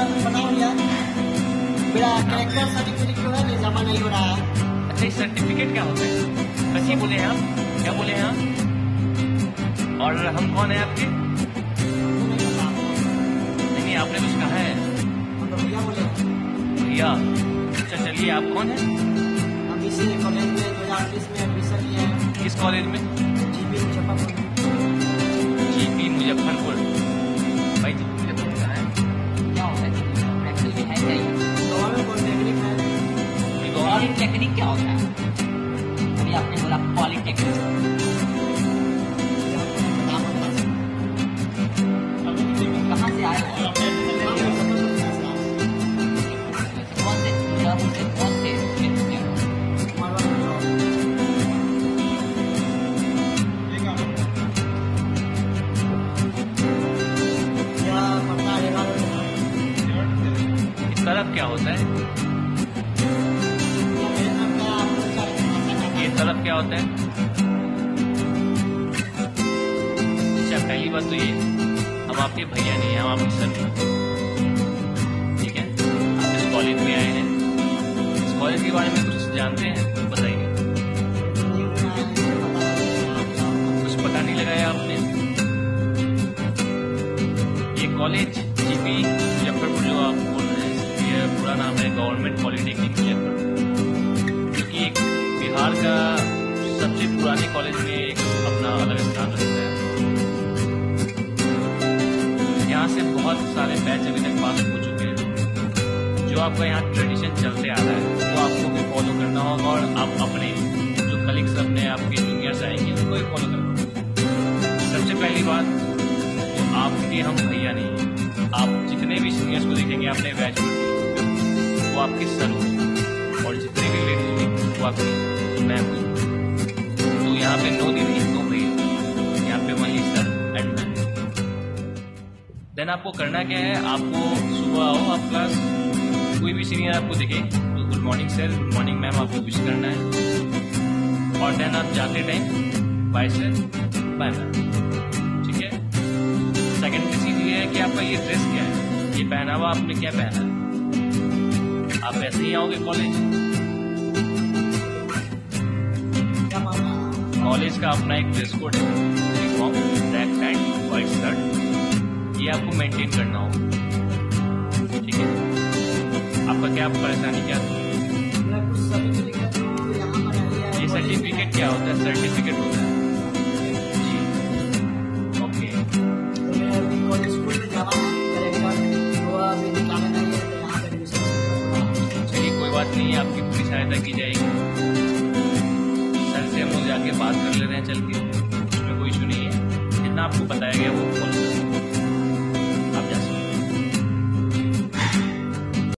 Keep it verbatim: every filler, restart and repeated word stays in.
बताओ यार, मेरा कैरेक्टर सर्टिफिकेट जो है जमा नहीं हो रहा है। अच्छा, इस सर्टिफिकेट क्या होता है? कैसे बोले हैं आप? क्या बोले हैं आप? और हम कौन है आपके? नहीं नहीं, आपने कुछ कहा है। भैया बोले भैया। अच्छा चलिए, आप कौन है? हम इसी कॉलेज में दो हजार बीस में एडमिशन लिया है। किस कॉलेज में? जीपी मुजफ्फरपुर। जीपी मुजफ्फरपुर। भाई जीपी मुजफ्फरपुर कहाँ है? क्या होता है? प्रैक्टिकल भी है क्या ये? गवर्नमेंट पॉलिटेक्निक है। पॉलिटेक्निक क्या होता है? अभी आपने बोला पॉलिटेक्निक, कहाँ से आए हो? कौन से मिर्जापुर से कौन से क्षेत्र से हो? तलब क्या होता है? ये तलब क्या होता है? अच्छा, पहली बात तो ये, हम आपके भैया नहीं हैं, हम आपके सर हैं। ठीक है, आप इस कॉलेज में आए हैं, इस कॉलेज के बारे में कुछ जानते हैं तो बताइए। कुछ पता नहीं लगाया आपने? ये कॉलेज जीपी मुजफ्फरपुर जो आप बोल रहे हैं, ये पूरा नाम है गवर्नमेंट पॉलिटेक्निक मुजफ्फरपुर, जो कि एक बिहार का सबसे पुराने कॉलेज में एक अपना अलग स्थान रखता है। यहाँ से बहुत सारे बैच अभी तक पास हो चुके हैं। जो आपका यहाँ ट्रेडिशन चलते आ रहा है वो आपको भी फॉलो करना होगा, और आप अपने जो कलीग्स अपने आपके जूनियर्स आएंगे उनको भी फॉलो करना होगा। सबसे पहली बात, तो आपके हम भैया नहीं हैं। आप जितने भी सीनियर्स को देखेंगे अपने बैच में, वो आपके सर होंगे, और जितने भी लेडीज होंगी वो आपकी मैम होंगी। तो यहाँ पे नो दीदी नो भैया, यहाँ पे वही सर एंड मैम। देन आपको करना क्या है, आपको सुबह आओ, आप क्लास कोई भी सीनियर आपको दिखे तो good morning sir, good morning ma'am आपको विश करना है, और देन आप जाते time bye sir bye ma'am. ठीक है। सेकेंडरी चीज ये है कि आपका ये ड्रेस क्या है, ये पहनावा आपने क्या पहना है। आप ऐसे ही आओगे कॉलेज? कॉलेज का अपना एक ड्रेस कोड है, uniform, black pant, white shirt, ये आपको मेंटेन करना होगा। ठीक है। आपका क्या परेशानी क्या थी? ये सर्टिफिकेट क्या होता है? सर्टिफिकेट होता है जी। ओके, चलिए कोई बात नहीं, आपकी पूरी सहायता की जाएगी। सर से हम लोग जाके बात कर ले रहे हैं चल के, उसमें कोई इशू नहीं है। जितना आपको बताया गया वो